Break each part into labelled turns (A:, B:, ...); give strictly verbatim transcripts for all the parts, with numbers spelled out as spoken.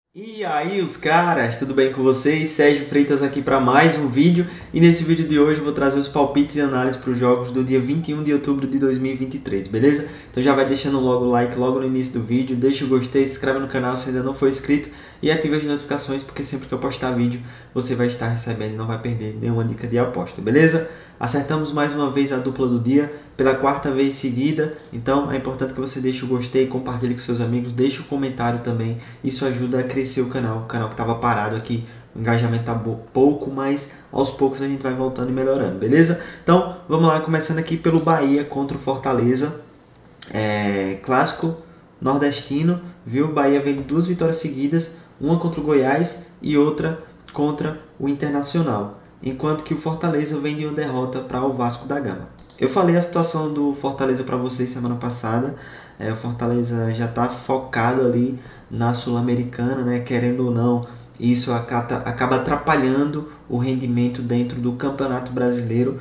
A: E aí os caras, tudo bem com vocês? Sérgio Freitas aqui para mais um vídeo e nesse vídeo de hoje eu vou trazer os palpites e análises para os jogos do dia vinte e um de outubro de dois mil e vinte e três, beleza? Então já vai deixando logo o like logo no início do vídeo, deixa o gostei, se inscreve no canal se ainda não for inscrito e ativa as notificações porque sempre que eu postar vídeo você vai estar recebendo e não vai perder nenhuma dica de aposta, beleza? Acertamos mais uma vez a dupla do dia, pela quarta vez seguida, então é importante que você deixe o gostei, compartilhe com seus amigos, deixe o comentário também, isso ajuda a crescer o canal, o canal que estava parado aqui, o engajamento está pouco, mas aos poucos a gente vai voltando e melhorando, beleza? Então vamos lá, começando aqui pelo Bahia contra o Fortaleza, é, clássico nordestino, viu? O Bahia vem de duas vitórias seguidas, uma contra o Goiás e outra contra o Internacional, enquanto que o Fortaleza vem de uma derrota para o Vasco da Gama. Eu falei a situação do Fortaleza para vocês semana passada, é, o Fortaleza já está focado ali na Sul-Americana, né? Querendo ou não, isso acaba, acaba atrapalhando o rendimento dentro do Campeonato Brasileiro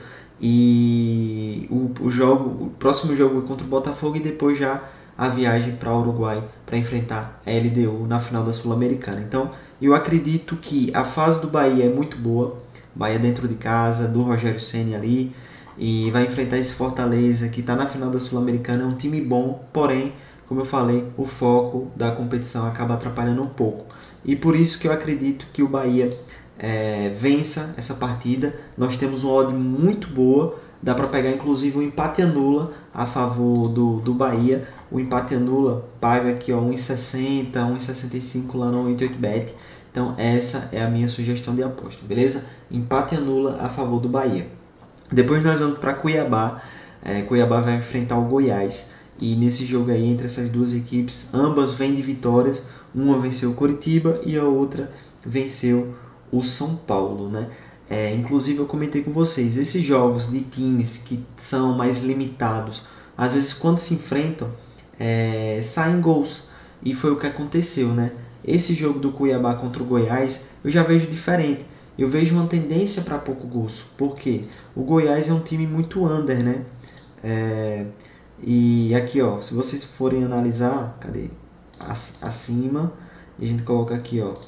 A: e o, o, jogo, o próximo jogo é contra o Botafogo e depois já a viagem para o Uruguai para enfrentar a L D U na final da Sul-Americana. Então eu acredito que a fase do Bahia é muito boa, Bahia dentro de casa, do Rogério Ceni ali, e vai enfrentar esse Fortaleza que está na final da Sul-Americana, é um time bom, porém, como eu falei, o foco da competição acaba atrapalhando um pouco. E por isso que eu acredito que o Bahia é, vença essa partida. Nós temos uma odd muito boa, dá para pegar inclusive um empate anula a favor do, do Bahia. O empate anula paga aqui ó, um e sessenta, um e sessenta e cinco lá no oitenta e oito bet. Então essa é a minha sugestão de aposta, beleza? Empate anula a favor do Bahia. Depois nós vamos para Cuiabá. É, Cuiabá vai enfrentar o Goiás. E nesse jogo aí, entre essas duas equipes, ambas vêm de vitórias. Uma venceu o Coritiba e a outra venceu o São Paulo, né? É, inclusive eu comentei com vocês, esses jogos de times que são mais limitados, às vezes quando se enfrentam, é, saem gols. E foi o que aconteceu, né? Esse jogo do Cuiabá contra o Goiás, eu já vejo diferente. Eu vejo uma tendência para pouco gols. Por quê? O Goiás é um time muito under, né? É, e aqui, ó, se vocês forem analisar, cadê? Acima, e a gente coloca aqui, ó.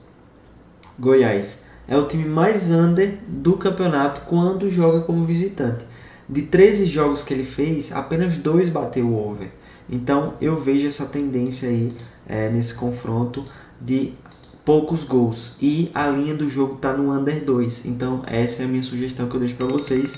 A: Goiás é o time mais under do campeonato quando joga como visitante. De treze jogos que ele fez, apenas dois bateu o over. Então eu vejo essa tendência aí é, nesse confronto de poucos gols. E a linha do jogo está no under dois. Então essa é a minha sugestão que eu deixo para vocês.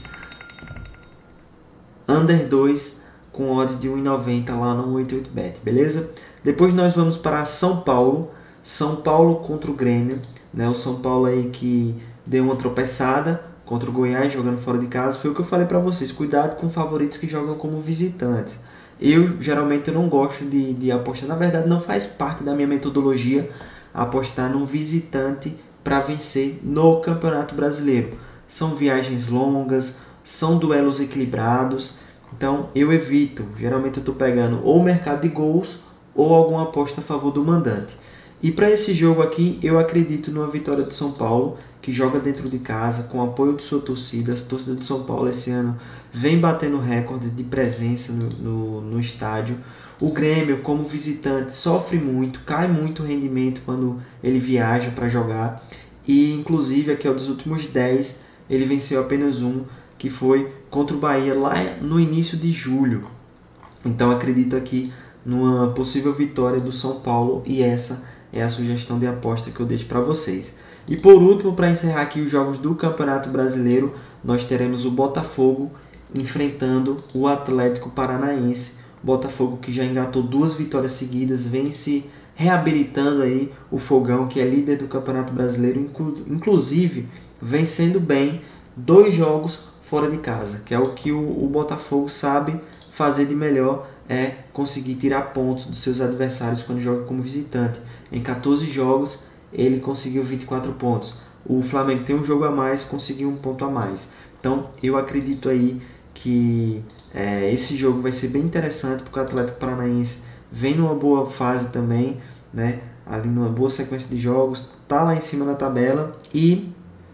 A: Under dois com odds de um e noventa lá no oitenta e oito bet, beleza? Depois nós vamos para São Paulo. São Paulo contra o Grêmio. Né? O São Paulo aí que deu uma tropeçada contra o Goiás jogando fora de casa. Foi o que eu falei para vocês. Cuidado com favoritos que jogam como visitantes. Eu geralmente eu não gosto de, de apostar. Na verdade não faz parte da minha metodologia apostar num visitante para vencer no Campeonato Brasileiro. São viagens longas, são duelos equilibrados, então eu evito. Geralmente eu estou pegando ou mercado de gols ou alguma aposta a favor do mandante. E para esse jogo aqui eu acredito numa vitória do São Paulo, que joga dentro de casa, com apoio de sua torcida. A torcida do São Paulo esse ano vem batendo recorde de presença no, no, no estádio. O Grêmio, como visitante, sofre muito, cai muito o rendimento quando ele viaja para jogar. E, inclusive, aqui ó, dos últimos dez, ele venceu apenas um, que foi contra o Bahia lá no início de julho. Então, acredito aqui numa possível vitória do São Paulo e essa é a sugestão de aposta que eu deixo para vocês. E, por último, para encerrar aqui os jogos do Campeonato Brasileiro, nós teremos o Botafogo enfrentando o Atlético Paranaense. Botafogo que já engatou duas vitórias seguidas, vem se reabilitando aí o Fogão, que é líder do Campeonato Brasileiro, inclu inclusive vencendo bem dois jogos fora de casa, que é o que o, o Botafogo sabe fazer de melhor, é conseguir tirar pontos dos seus adversários quando joga como visitante. Em quatorze jogos ele conseguiu vinte e quatro pontos. O Flamengo tem um jogo a mais, conseguiu um ponto a mais. Então eu acredito aí que é, esse jogo vai ser bem interessante, porque o Atlético Paranaense vem numa boa fase também, né? Ali numa boa sequência de jogos, tá lá em cima da tabela e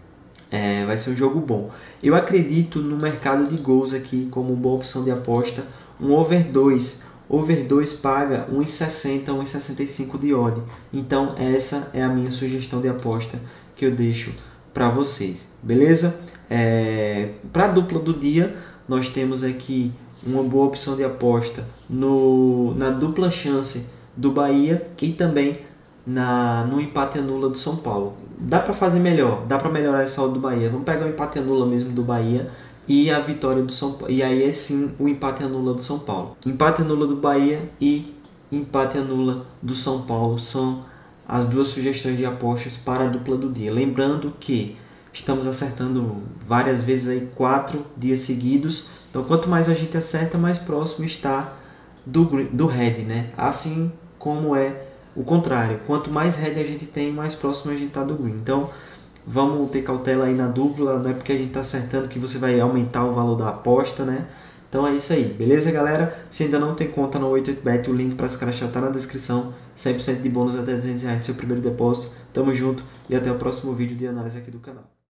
A: é, vai ser um jogo bom. Eu acredito no mercado de gols aqui como boa opção de aposta, um over dois. over dois paga um e sessenta, um e sessenta e cinco de odd. Então essa é a minha sugestão de aposta que eu deixo para vocês, beleza? É, para a dupla do dia, nós temos aqui uma boa opção de aposta no, na dupla chance do Bahia e também na, no empate anula do São Paulo. Dá para fazer melhor, dá para melhorar essa odd do Bahia. Vamos pegar o empate anula mesmo do Bahia e a vitória do São Paulo. E aí é sim o empate anula do São Paulo. Empate anula do Bahia e empate anula do São Paulo são as duas sugestões de apostas para a dupla do dia. Lembrando que estamos acertando várias vezes aí quatro dias seguidos. Então quanto mais a gente acerta, mais próximo está do, do red, né? Assim como é o contrário. Quanto mais red a gente tem, mais próximo a gente está do green. Então vamos ter cautela aí na dupla, não é porque a gente está acertando que você vai aumentar o valor da aposta, né? Então é isso aí, beleza, galera? Se ainda não tem conta no oito oito bet, o link para se cadastrar está na descrição. cem por cento de bônus até duzentos reais do seu primeiro depósito. Tamo junto e até o próximo vídeo de análise aqui do canal.